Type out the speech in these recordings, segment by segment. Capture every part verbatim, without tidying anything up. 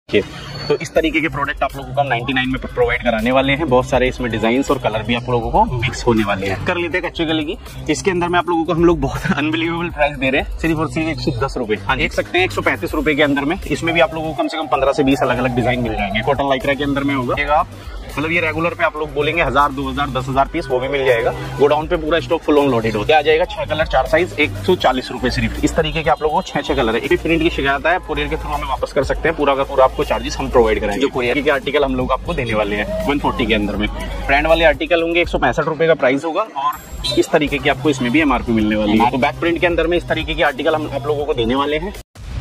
तो इस तरीके के प्रोडक्ट आप लोगों को हम निन्यानवे में प्रोवाइड कराने वाले हैं। बहुत सारे इसमें डिजाइन्स और कलर भी आप लोगों को मिक्स होने वाले हैं। कर लेते हैं कच्चे गले की। इसके अंदर में आप लोगों को हम लोग बहुत अनबिलीवेबल प्राइस दे रहे हैं, सिर्फ और सिर्फ एक सौ दस रुपए। हाँ, देख सकते हैं एक सौ पैंतीस रुपए के अंदर में। इसमें भी आप लोगों को कम से कम पंद्रह से बीस अलग अलग डिजाइन मिल जाएंगे। कॉटन लाइक्रा के अंदर में होगा आप, मतलब ये रेगुलर पे आप लोग बोलेंगे हजार दो हजार दस हजार पीस, वो भी मिल जाएगा। गोडाउन पे पूरा स्टॉक फुल ऑन लोडेड होता है। आ जाएगा छह कलर चार साइज एक सौ चालीस रुपए सिर्फ। इस तरीके के आप लोगों को छह छह कलर है। एक प्रिंट की शिकायत है, कुरियर के थ्रू हमें वापस कर सकते हैं। पूरा का पूरा आपको चार्जेस हम प्रोवाइड कराएंगे। जो कुरियर के आर्टिकल हम लोग आपको देने वाले हैं एक सौ चालीस के अंदर में। ब्रांड वाले आर्टिकल होंगे एक सौ पैंसठ रुपए का प्राइस होगा और इस तरीके की आपको इसमें भी एमआरपी मिलने वाली है। तो बैक प्रिंट के अंदर में इस तरीके के आर्टिकल हम आप लोगों को देने वाले हैं।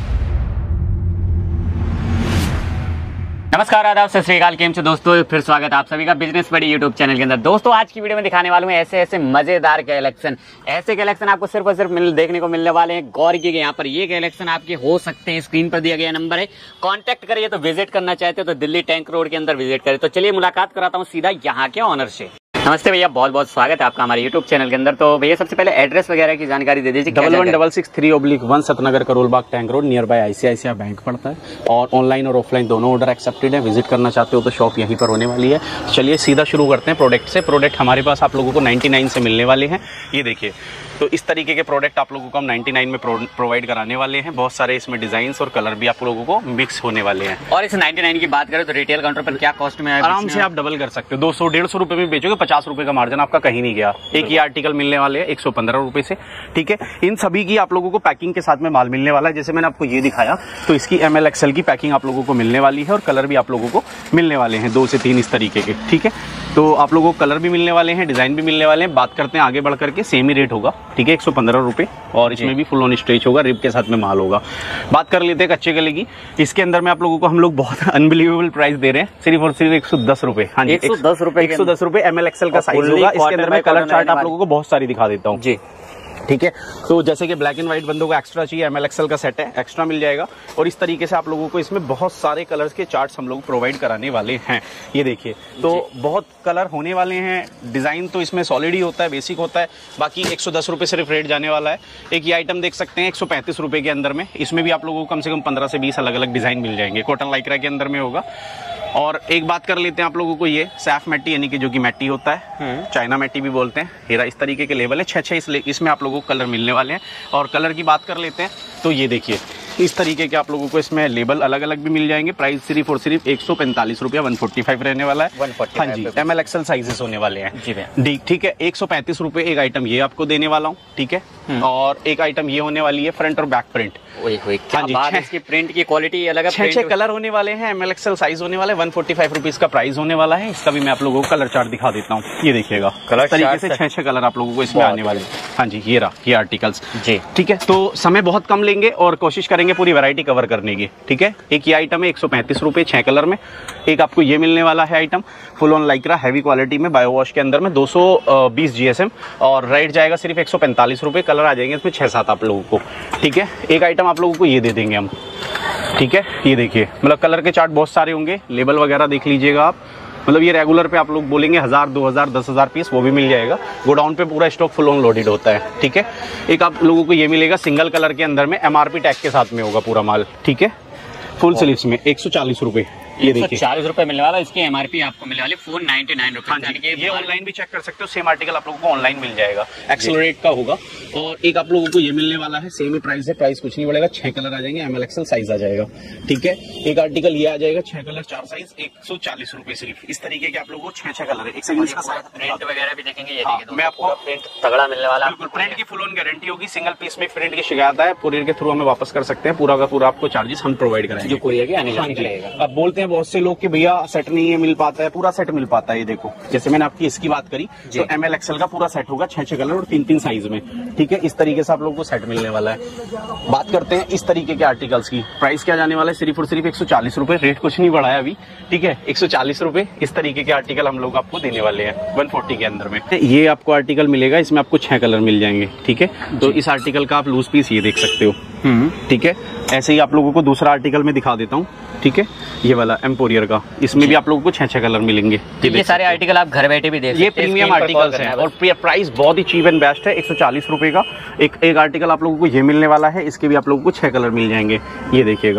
नमस्कार, आदाब, सत श्री अकाल। केम से दोस्तों, फिर स्वागत आप सभी का बिजनेस बड़ी यूट्यूब चैनल के अंदर। दोस्तों, आज की वीडियो में दिखाने वालों हैं ऐसे ऐसे मजेदार कलेक्शन। ऐसे कलेक्शन आपको सिर्फ और सिर्फ मिल देखने को मिलने वाले हैं। गौर कीजिए, यहाँ पर ये कलेक्शन आपके हो सकते हैं। स्क्रीन पर दिया गया नंबर है, कांटेक्ट करिए। तो विजिट करना चाहते हो तो दिल्ली टैंक रोड के अंदर विजिट करें। तो चलिए मुलाकात कराता हूँ सीधा यहाँ के ऑनर से। नमस्ते भैया, बहुत बहुत स्वागत है आपका हमारे यूट्यूब चैनल के अंदर। तो भैया सबसे पहले एड्रेस वगैरह की जानकारी दे दीजिए। Double one double six three oblique one Satnagar Karolbagh tank road, near by ICICI bank पड़ता है। और ऑनलाइन और ऑफलाइन दोनों ऑर्डर एक्सेप्टेड है। विजिट करना चाहते हो तो शॉप यहीं पर होने वाली है। चलिए सीधा शुरू करते हैं प्रोडक्ट से। प्रोडक्ट हमारे पास आप लोगों को निन्यानवे से मिलने वाले हैं। ये देखिए, तो इस तरीके के प्रोडक्ट आप लोगों को हम निन्यानवे में प्रोवाइड कराने वाले हैं। बहुत सारे इसमें डिजाइन्स और कलर भी आप लोगों को मिक्स होने वाले हैं। और इस निन्यानवे की बात करें तो रिटेल काउंटर पर क्या कॉस्ट में है? आराम से आप डबल कर सकते हो। दो सौ डेढ़ सौ रुपए में बेचोगे, पचास रुपए का मार्जिन आपका कहीं नहीं गया। एक ही आर्टिकल मिलने वाले हैं एक सौ पंद्रह रुपए से। ठीक है, इन सभी की आप लोगों को पैकिंग के साथ में माल मिलने वाला है। जैसे मैंने आपको ये दिखाया, तो इसकी एम एल एक्सएल की पैकिंग आप लोगों को मिलने वाली है और कलर भी आप लोगों को मिलने वाले हैं, दो से तीन इस तरीके के। ठीक है, तो आप लोगों को कलर भी मिलने वाले हैं, डिजाइन भी मिलने वाले हैं। बात करते हैं आगे बढ़ करके, सेम ही रेट होगा। ठीक है, एक सौ पंद्रह रुपए और इसमें भी फुल ऑन स्ट्रेच होगा, रिब के साथ में माल होगा। बात कर लेते हैं कच्चे गले की। इसके अंदर में आप लोगों को हम लोग बहुत अनबिलीवेबल प्राइस दे रहे हैं, सिर्फ और सिर्फ एक सौ दस रुपए। हाँ जी, एक सौ दस रुपए एक सौ दस रुपए एम एल एक्सएल का साइज होगा। इसके अंदर में कलर चार्ट आप लोगों को बहुत सारी दिखा देता हूँ जी। ठीक है, तो जैसे कि ब्लैक एंड व्हाइट बंदों को एक्स्ट्रा चाहिए, एम एल एक्सएल का सेट है, एक्स्ट्रा मिल जाएगा। और इस तरीके से आप लोगों को इसमें बहुत सारे कलर्स के चार्ट्स हम लोग प्रोवाइड कराने वाले हैं। ये देखिए, तो बहुत कलर होने वाले हैं। डिजाइन तो इसमें सॉलिड ही होता है, बेसिक होता है। बाकी एक सौ दस रुपए सिर्फ रेट जाने वाला है। एक ये आइटम देख सकते हैं एक सौ पैंतीस रुपए के अंदर में। इसमें भी आप लोगों को कम से कम पंद्रह से बीस अलग अलग डिजाइन मिल जाएंगे। कॉटन लाइक्रा के अंदर में होगा। और एक बात कर लेते हैं आप लोगों को, ये सैफ मैटी यानी कि जो कि मैटी होता है, चाइना मैटी भी बोलते हैं। हेरा इस तरीके के लेवल है, छह छह इस इसमें आप लोगों को कलर मिलने वाले हैं। और कलर की बात कर लेते हैं तो ये देखिए, इस तरीके के आप लोगों को इसमें लेबल अलग अलग भी मिल जाएंगे। प्राइस सिर्फ और सिर्फ एक सौ पैंतालीस रुपया वन फोर्टी फाइव रहने वाला है। हाँ जी, एम एल एक्सएल साइजेस होने वाले हैं जी। ठीक है, एक सौ पैंतीस रुपए एक आइटम ये आपको देने वाला हूँ। ठीक है, और एक आइटम ये होने वाली है फ्रंट और बैक प्रिंट। हाँ जी, इसकी प्रिंट की क्वालिटी अलग है। छह छह कलर होने वाले हैं, एम एल एक्सएल साइज होने वाला है। वन फोर्टी फाइव रुपीज का प्राइस होने वाला है। इसका भी मैं आप लोगों को कलर चार्ट दिखा देता हूँ। ये देखिएगा, कलर तरीके से छह छह कलर आप लोगों को इसमें आने वाले हैं। हाँ जी, ये रहा ये आर्टिकल्स जी। ठीक है, तो समय बहुत कम लेंगे और कोशिश करेंगे पूरी वैरायटी कवर करने की। ठीक है, एक ये आइटम है एक सौ पैंतीस रुपए छह कलर में। एक आपको ये मिलने वाला है item full on Lycra heavy quality में, बायो वॉश के अंदर में, दो सौ बीस जीएसएम और रेट जाएगा सिर्फ एक सौ पैंतालीस रुपए। कलर आ जाएंगे इसमें छह सात आप लोगों को। ठीक है, एक आइटम आप लोगों को ये दे देंगे हम। ठीक है, ये देखिए, मतलब कलर के चार्ट बहुत सारे होंगे, लेबल वगैरह देख लीजिएगा आप। मतलब ये रेगुलर पे आप लोग बोलेंगे हजार दो हजार दस हजार पीस, वो भी मिल जाएगा। गोडाउन पे पूरा स्टॉक फुल ऑन लोडेड होता है। ठीक है, एक आप लोगों को ये मिलेगा सिंगल कलर के अंदर में, एमआरपी टैग के साथ में होगा पूरा माल। ठीक है, फुल स्लीव्स में एक सौ चालीस रुपए। ये देखिए चालीस रुपए मिलने वाला, इसकी एमआरपी आपको मिलने वाली फोर नाइनटी नाइन रुपए। ये ऑनलाइन भी चेक कर सकते हो, सेम आर्टिकल आप लोगों को ऑनलाइन मिल जाएगा, एक्सेलरेट का होगा। और एक आप लोगों को ये मिलने वाला है, सेम ही प्राइस है, प्राइस कुछ नहीं बढ़ेगा। छह कलर आ जाएंगे, एम एल एक्सएल साइज आ जाएगा। ठीक है, एक आर्टिकल ये आ जाएगा छह कलर चार साइज एक सौ चालीस रुपए सिर्फ। इस तरीके के आप लोगों को छह छह कलर है। एक सेकंड, इसका प्रिंट वगैरह भी देखेंगे। ये हाँ, मैं आपको प्रिंट तगड़ा मिलने वाला। बिल्कुल, प्रिंट की फुल ऑन गारंटी होगी। सिंगल पीस में प्रिंट की शिकायत है, कुरियर के थ्रू हमें वापस कर सकते हैं। पूरा का पूरा आपको चार्जेस हम प्रोवाइड कराएंगे, जो कुरियर के आने जाने। अब बोलते हैं बहुत से लोग कि भैया सेट नहीं है, मिल पाता है। पूरा सेट मिल पाता है। ये देखो, जैसे मैंने आपकी इसकी बात करी तो एम एल एक्सएल का पूरा सेट होगा, छह छह कलर और तीन तीन साइज में। ठीक है, इस तरीके से आप लोगों को सेट मिलने वाला है। बात करते हैं इस तरीके के आर्टिकल्स की। प्राइस क्या जाने वाला है, सिर्फ और सिर्फ एक सौ चालीस रुपए। रेट कुछ नहीं बढ़ाया अभी। ठीक है, एक सौ चालीस रुपए इस तरीके के आर्टिकल हम लोग आपको देने वाले हैं वन फोर्टी के अंदर में। ये आपको आर्टिकल मिलेगा, इसमें आपको छह कलर मिल जाएंगे। ठीक है, तो इस आर्टिकल का आप लूज पीस ये देख सकते हो। ठीक है, ऐसे ही आप लोगों को दूसरा आर्टिकल में दिखा देता हूँ। ठीक है, ये वाला एम्पोरियर का, इसमें भी आप लोगों को छह छह कलर मिलेंगे। ये सारे आर्टिकल आप घर बैठे भी देख सकते हैं। ये प्रीमियम आर्टिकल्स हैं और प्राइस बहुत ही चीप एंड बेस्ट है, एक सौ चालीस रुपए का। एक एक आर्टिकल आप लोगों को ये मिलने वाला है, इसके भी आप लोगों को छह कलर मिल जाएंगे। ये देखिएगा,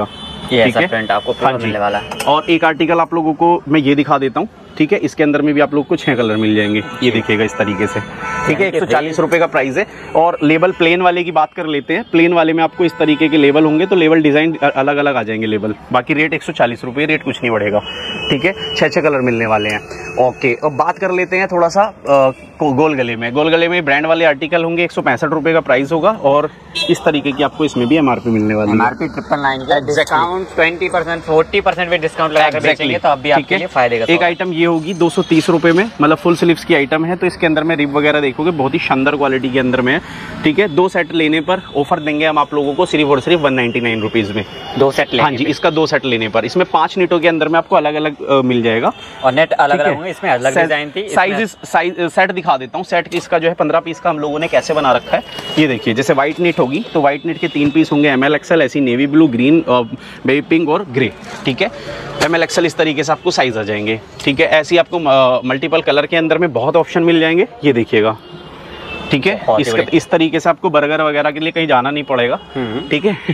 ये ऐसा प्रिंट आपको पूरा मिलने वाला है। और एक आर्टिकल आप लोगों को मैं ये दिखा देता हूँ, ठीक है। इसके अंदर में भी आप लोग को छह कलर मिल जाएंगे, ये देखिएगा इस तरीके से, ठीक है। एक सौ चालीस रुपए का प्राइस है। और लेबल प्लेन वाले की बात कर लेते हैं। प्लेन वाले में आपको इस तरीके के लेबल होंगे, तो लेबल डिजाइन अलग अलग आ जाएंगे लेबल। बाकी रेट एक सौ चालीस रुपए, रेट कुछ नहीं बढ़ेगा, ठीक है। छह छह कलर मिलने वाले हैं। ओके, अब बात कर लेते हैं थोड़ा सा आ, गोल गले में। गोल गले में ब्रांड वाले आर्टिकल होंगे, एक सौ पैंसठ रुपए का प्राइस होगा। और इस तरीके की आपको इसमें भी एमआरपी मिलने वाली है। एमआरपी ट्रिपल नाइन का discount twenty percent forty percent भी डिस्काउंट लगाकर बेचेंगे, तो अब भी आपके लिए फायदे का। एक आइटम ये होगी दो सौ तीस रुपए में, मतलब फुल स्लीव्स की आइटम है। तो इसके अंदर में रिब वगैरह देखोगे बहुत ही शानदार क्वालिटी के अंदर में है, ठीक है। दो सेट लेने पर ऑफर देंगे हम आप लोगों को सिर्फ और सिर्फ वन नाइनटी नाइन रुपीज में, दो सेट लेने। हाँ जी, इसका दो सेट लेने पर। इसमें पांच नीटों के अंदर में आपको अलग अलग मिल जाएगा, और नेट अलग अलग होंगे। इसमें अलग डिजाइन थी। साइज साइज सेट दिखा देता हूँ। सेट इसका जो है पंद्रह पीस का हम लोगों ने कैसे बना रखा है, ये देखिए। जैसे व्हाइट नीट होगी तो व्हाइट नीट के तीन पीस होंगे, एम एल एक्सएल, ऐसी navy blue, green, baby pink और ग्रे, ठीक है। एम एल एक्सएल इस तरीके से आपको साइज आ जाएंगे, ठीक है। ऐसी आपको मल्टीपल कलर के अंदर में बहुत ऑप्शन मिल जाएंगे, ये देखिएगा, ठीक है। इसका इस तरीके से आपको बर्गर वगैरह के लिए कहीं जाना नहीं पड़ेगा, ठीक है।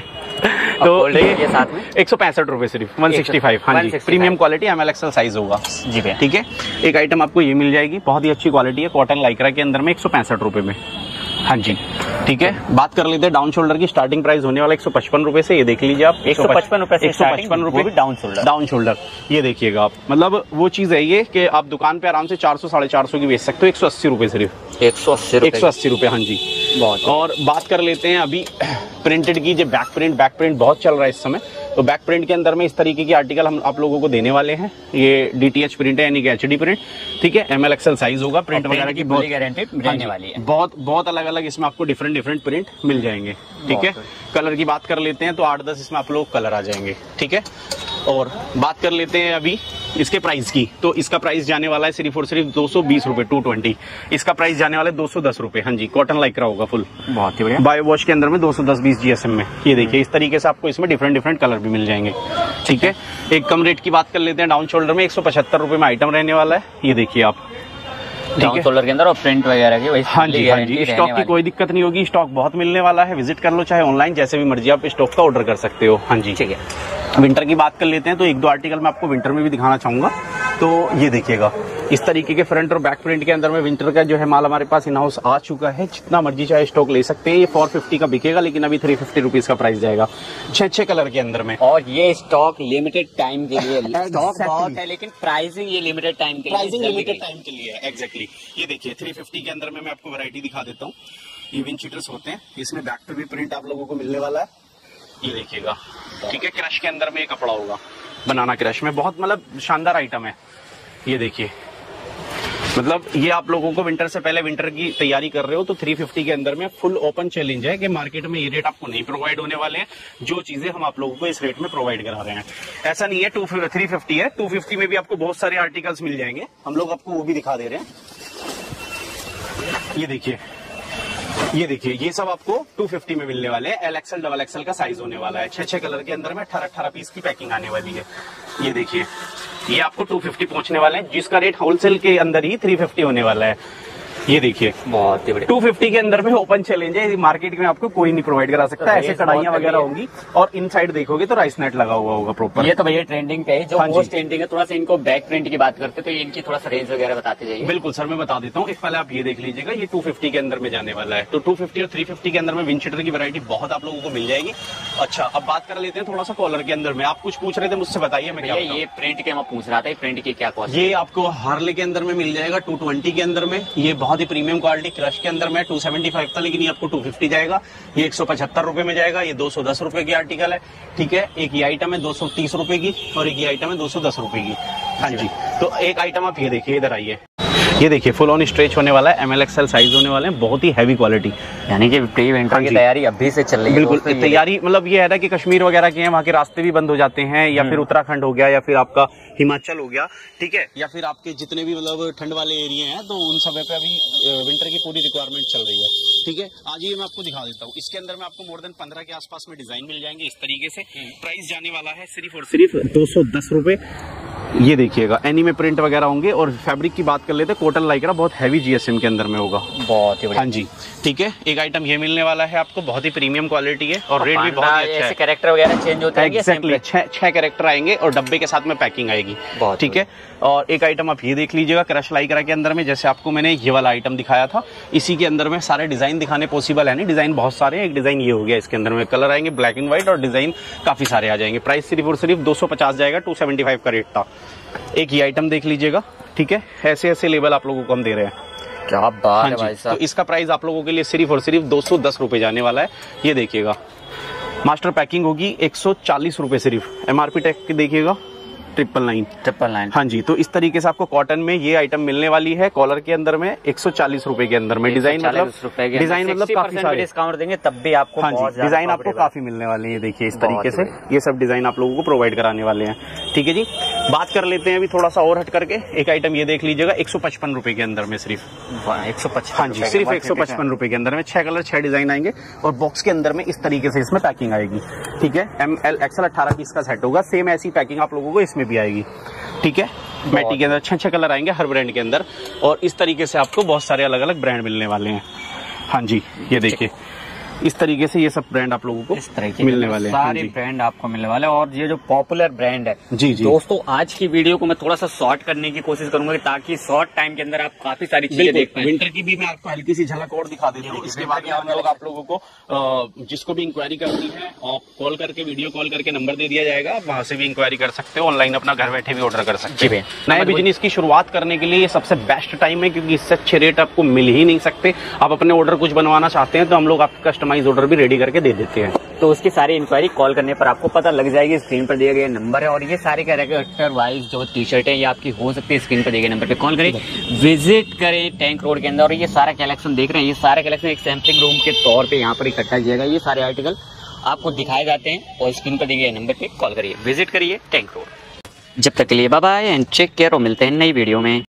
तो ये साथ में एक सौ पैंसठ रुपए सिर्फ, वन सिक्सटी फाइव, हाँ जी। Premium quality M L XL size होगा जी भैया, ठीक है। एक आइटम आपको ये मिल जाएगी, बहुत ही अच्छी क्वालिटी है, कॉटन लाइक्रा के अंदर में, एक सौ पैंसठ रुपए में, हाँ जी, ठीक है। बात कर लेते हैं डाउन शोल्डर की। स्टार्टिंग प्राइस होने वाला एक सौ पचपन रुपए से, ये देख लीजिए आप, एक सौ पचपन रुपए से, एक सौ पचपन रुपए डाउन शोल्डर। डाउन शोल्डर ये देखिएगा आप, मतलब वो चीज है ये कि आप दुकान पे आराम से चार सौ साढ़े चार सौ की बेच सकते हो, एक सौ अस्सी रुपए सिर्फ, एक सौ अस्सी एक सौ अस्सी रुपए, हाँ जी, बहुत। और बात कर लेते हैं अभी प्रिंटेड की, जो बैक प्रिंट, बैक प्रिंट बहुत चल रहा है इस समय। तो बैक प्रिंट के अंदर में इस तरीके की आर्टिकल हम आप लोगों को देने वाले हैं। ये डीटीएच प्रिंट है, यानी कि एचडी प्रिंट, ठीक है। एमएल एक्सएल साइज होगा। प्रिंट वगैरह की बहुत गारंटी रहने वाली है। बहुत बहुत अलग अलग इसमें आपको डिफरेंट डिफरेंट प्रिंट मिल जाएंगे, ठीक है। कलर की बात कर लेते हैं तो आठ दस इसमें आप लोग कलर आ जाएंगे, ठीक है। और बात कर लेते हैं अभी इसके प्राइस की। तो इसका प्राइस जाने वाला है सिर्फ और सिर्फ दो सौ बीस रुपए, टू ट्वेंटी। इसका प्राइस जाने वाला है दो सौ दस रुपए, हाँ जी। कॉटन लाइक्रा होगा फुल, बहुत ही बढ़िया। बायो वॉश के अंदर में दो सौ दस बीस जीएसएम में, ये देखिए। इस तरीके से आपको इसमें डिफरेंट डिफरेंट कलर भी मिल जाएंगे, ठीक है। एक कम रेट की बात कर लेते हैं, डाउन शोल्डर में एक सौ पचहत्तर रुपए में आइटम रहने वाला है, ये देखिए आप, डाउन शोल्डर के अंदर, और प्रिंट वगैरह की वही, हाँ जी, हाँ जी। स्टॉक की कोई दिक्कत नहीं होगी, स्टॉक बहुत मिलने वाला है। विजिट कर लो, चाहे ऑनलाइन, जैसे भी मर्जी आप स्टॉक का ऑर्डर कर सकते हो, हाँ जी, ठीक है। विंटर की बात कर लेते हैं तो एक दो आर्टिकल मैं आपको विंटर में भी दिखाना चाहूंगा। तो ये देखिएगा, इस तरीके के फ्रंट और बैक प्रिंट के अंदर में विंटर का जो है माल हमारे पास इन हाउस आ चुका है। जितना मर्जी चाहे स्टॉक ले सकते हैं। ये फोर फिफ्टी का बिकेगा, लेकिन अभी थ्री फिफ्टी रुपीज का प्राइस जाएगा, छह छह कलर के अंदर में। और ये स्टॉक लिमिटेड टाइम के लिए, स्टॉक बहुत है लेकिन प्राइसिंग ये लिमिटेड टाइम के लिए, प्राइसिंग लिमिटेड टाइम के लिए है, एग्जैक्टली। ये देखिए थ्री फिफ्टी के अंदर में मैं आपको वैरायटी दिखा देता हूँ। ये विंड शीटर्स होते हैं, इसमें बैक पे भी प्रिंट आप लोगों को मिलने वाला है, ये देखिएगा, ठीक है। क्रश के अंदर में एक कपड़ा होगा, बनाना क्रश में, बहुत मतलब शानदार आइटम है, ये देखिए। मतलब ये आप लोगों को विंटर से पहले, विंटर की तैयारी कर रहे हो तो थ्री फिफ्टी के अंदर में फुल ओपन चैलेंज है कि मार्केट में ये रेट आपको नहीं प्रोवाइड होने वाले हैं। जो चीजें हम आप लोगों को इस रेट में प्रोवाइड करा रहे हैं, ऐसा नहीं है टू थ्री फिफ्टी है, टू फिफ्टी में भी आपको बहुत सारे आर्टिकल्स मिल जाएंगे। हम लोग आपको वो भी दिखा दे रहे हैं, ये देखिए, ये देखिए, ये सब आपको टू फिफ्टी में मिलने वाले हैं। एल एक्सएल डबल एक्सएल का साइज होने वाला है, छह छह कलर के अंदर में अठारह अठारह पीस की पैकिंग आने वाली है। ये देखिए, ये आपको टू फिफ्टी पहुंचने वाले हैं, जिसका रेट होलसेल के अंदर ही थ्री फिफ्टी होने वाला है। ये देखिए, बहुत ही बढ़िया। टू फिफ्टी के अंदर में ओपन चैलेंज है, मार्केट में आपको कोई नहीं प्रोवाइड करा सकता। ऐसे कढ़ाइयां वगैरह होंगी, और इन साइड देखोगे तो राइस नेट लगा हुआ होगा प्रॉपर। ये तो भैया ट्रेंडिंग पे है, जो मोस्ट ट्रेंडिंग है। थोड़ा सा इनको बैक प्रिंट की बात करते तो इनकी थोड़ा सा रेंज वगैरह बताते जाइए। बिल्कुल सर, मैं बता देता हूँ। एक पहले आप ये देख लीजिएगा, ये टू फिफ्टी के अंदर में जाने वाला है। तो टू फिफ्टी और थ्री फिफ्टी के अंदर में विंड शीटर की वैरायटी बहुत आप लोगों को मिल जाएगी। अच्छा, अब बात कर लेते हैं थोड़ा सा कॉलर के अंदर में। आप कुछ पूछ रहे थे मुझसे, बताइए। मैं क्या ये प्रिंट के मैं पूछ रहा था, प्रिंट की क्या कॉस्ट? ये आपको हार्ले के अंदर में मिल जाएगा टू ट्वेंटी के अंदर में। ये बहुत ही प्रीमियम क्वालिटी। क्रश के अंदर में टू सेवेंटी फाइव था, लेकिन ये आपको टू फिफ्टी जाएगा। ये एक सौ पचहत्तर रुपए में जाएगा। ये दो सौ दस रुपए की आर्टिकल है, ठीक है। एक ये आइटम है दो सौ तीस रुपए की, और एक ये आइटम है दो सौ दस रुपए की। हाँ जी, तो एक आइटम आप ये देखिए, इधर आइए, ये देखिए, फुल ऑन स्ट्रेच होने वाला है, एम एल एक्सएल साइज होने वाले हैं, बहुत ही हैवी क्वालिटी। यानी कि प्री विंटर की तैयारी अभी से चल रही है। बिल्कुल, तैयारी मतलब ये है ना कि कश्मीर वगैरह के हैं, वहाँ के रास्ते भी बंद हो जाते हैं, या फिर उत्तराखंड हो गया, या फिर आपका हिमाचल हो गया, ठीक है, या फिर आपके जितने भी मतलब ठंड वाले एरिया हैं, तो उन सब पे अभी विंटर की पूरी रिक्वायरमेंट चल रही है, ठीक है। आज ये मैं आपको दिखा देता हूँ। इसके अंदर में आपको मोर देन पंद्रह के आसपास में डिजाइन मिल जाएंगे इस तरीके से। प्राइस जाने वाला है सिर्फ और सिर्फ दो सौ दस रुपए, ये देखिएगा एनीमे प्रिंट वगैरह होंगे। और फैब्रिक की बात कर लेते हैं, कॉटन लाइक्रा बहुत हैवी जीएसएम के अंदर में होगा। बहुत ही बढ़िया। हाँ जी, ठीक है। एक आइटम ये मिलने वाला है आपको, बहुत ही प्रीमियम क्वालिटी है और रेट भी बहुत ही अच्छा है। कैरेक्टर वगैरह चेंज होते हैं। एग्जैक्टली छह कैरेक्टर आएंगे और डब्बे के साथ में पैकिंग आएगी, ठीक है। और एक आइटम आप ये देख लीजिएगा क्रश लाइक्रा के अंदर में, जैसे आपको मैंने ये वाला आइटम दिखाया था, इसी के अंदर में सारे डिजाइन दिखाने पॉसिबल है नहीं, डिजाइन बहुत सारे हैं। एक डिजाइन ये हो गया, इसके अंदर में कलर आएंगे ब्लैक एंड व्हाइट और डिजाइन काफी सारे आ जाएंगे। प्राइस सिर्फ और सिर्फ दो सौ पचास जाएगा, टू सेवेंटी फाइव का रेट था। एक ये आइटम देख लीजिएगा, ठीक है। ऐसे ऐसे लेवल आप लोगों को हम दे रहे हैं। क्या बात है भाई साहब। तो इसका प्राइस आप लोगों के लिए सिर्फ और सिर्फ दो सौ दस रुपए जाने वाला है। ये देखिएगा मास्टर पैकिंग होगी एक सौ चालीस रुपए सिर्फ। एमआरपी टैग देखिएगा ट्रिपल नाइन ट्रिपल नाइन हाँ जी। तो इस तरीके से आपको कॉटन में ये आइटम मिलने वाली है, कॉलर के अंदर में एक सौ चालीस रुपए के अंदर में। डिजाइन मतलब डिजाइन मतलब काफी सारे डिस्काउंट देंगे तब भी आपको। हाँ जी, डिजाइन आपको काफी मिलने वाले हैं। ये देखिए इस तरीके से ये सब डिजाइन आप लोगों को प्रोवाइड कराने वाले हैं, ठीक है जी। बात कर लेते हैं अभी थोड़ा सा और हट करके। एक आइटम ये देख लीजिएगा एक सौ पचपन रुपए के अंदर में सिर्फ एक सौ पचपन हाँ जी, सिर्फ एक सौ पचपन रुपए के अंदर में छह कलर छह डिजाइन आएंगे और बॉक्स के अंदर में इस तरीके से इसमें पैकिंग आएगी, ठीक है। एम एल एक्सएल अट्ठारह पीस का सेट होगा, सेम ऐसी पैकिंग आप लोगों को इसमें भी आएगी, ठीक है। मैटी के अंदर छह छह कलर आएंगे हर ब्रांड के अंदर और इस तरीके से आपको बहुत सारे अलग अलग ब्रांड मिलने वाले हैं। हाँ जी, ये देखिए इस तरीके से ये सब ब्रांड आप लोगों को इस तरह मिलने वाले हैं। सारे ब्रांड आपको मिलने वाले हैं और ये जो पॉपुलर ब्रांड है जी जी दोस्तों, आज की वीडियो को मैं थोड़ा सा शॉर्ट करने की कोशिश करूंगा ताकि शॉर्ट टाइम के अंदर आप काफी सारी चीजें देख पाएं। विंटर की भी मैं आपको हल्की सी झलक और दिखा देता हूँ। इसके बाद हम लोग आप लोगों को जिसको भी इंक्वायरी करनी है आप कॉल करके वीडियो कॉल करके नंबर दे दिया जाएगा, वहां से भी इंक्वायरी कर सकते हो, ऑनलाइन अपना घर बैठे भी ऑर्डर कर सकते हैं। नए बिजनेस की शुरुआत करने के लिए ये सबसे बेस्ट टाइम है क्योंकि इससे अच्छे रेट आपको मिल ही नहीं सकते। आप अपने ऑर्डर कुछ बनवाना चाहते हैं तो हम लोग आपका कस्टमाइज ऑर्डर भी रेडी करके दे देते हैं। तो उसकी सारी इंक्वायरी कॉल करने पर आपको पता लग जाएगी। स्क्रीन पर दिए गए नंबर है और ये सारे कैरेक्टर वाइज जो टी शर्ट है ये आपकी हो सकती है। स्क्रीन पर दिए गए नंबर पे कॉल करें, विजिट करें टैंक रोड के अंदर। और ये सारा कलेक्शन देख रहे हैं, ये सारा कलेक्शन एक सैम्पलिंग रूम के तौर पे यहाँ पर इकट्ठा किया गया। ये सारे आर्टिकल आपको दिखाए जाते हैं और स्क्रीन पर दिए गए नंबर पे कॉल करिए, विजिट करिए टैंक रोड। जब तक के लिए bye bye and take care और मिलते हैं नई वीडियो में।